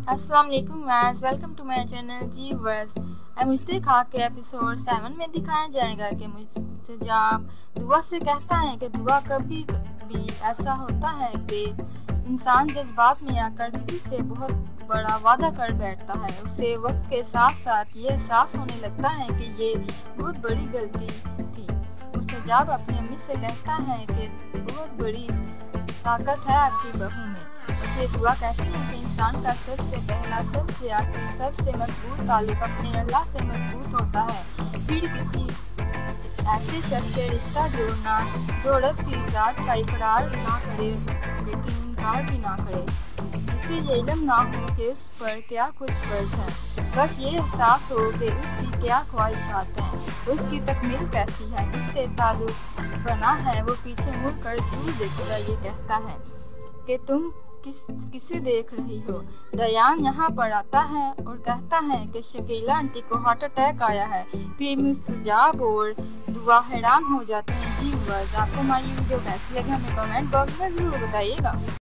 अस्सलाम वालेकुम guys, welcome to my channel जी वर्स। मुश्ताक के एपिसोड 7 में दिखाया जाएगा कि मुस्तजाब दुआ से कहता है कि दुआ कभी भी ऐसा होता है कि इंसान जज्बात में आकर किसी से बहुत बड़ा वादा कर बैठता है। उसे वक्त के साथ साथ ये एहसास होने लगता है कि ये बहुत बड़ी गलती थी। मुस्तजाब अपनी अम्मी से कहता है कि बहुत बड़ी ताकत है आपकी बहू में। उसे दुआ कहती है कि इंसान का सबसे पहला, सबसे आखिरी, सबसे मजबूत ताल्लुक अपने अल्लाह से मजबूत होता है। फिर किसी ऐसे शख्स से रिश्ता जोड़ना जो रब की ज़ात का इकरार ना करे लेकिन इनकार भी ना करे, जिसे ये इल्म ना हो कि उस पर क्या कुछ फर्ज है, बस ये एहसास हो कि उसकी क्या ख्वाहिशात हैं, उसकी तकमील कैसी है, जिससे ताल्लुक बना है वो पीछे मुड़ कर दूर देखकर ये कहता है कि तुम किसे देख रही हो। दयान यहाँ पर आता है और कहता है कि शकीला आंटी को हार्ट अटैक आया है। फिर मुस्तजाब और दुआ हैरान हो जाते हैं। जी व्यूअर्स, आपको हमारी वीडियो कैसी लगी हमें कमेंट बॉक्स में ज़रूर बताइएगा।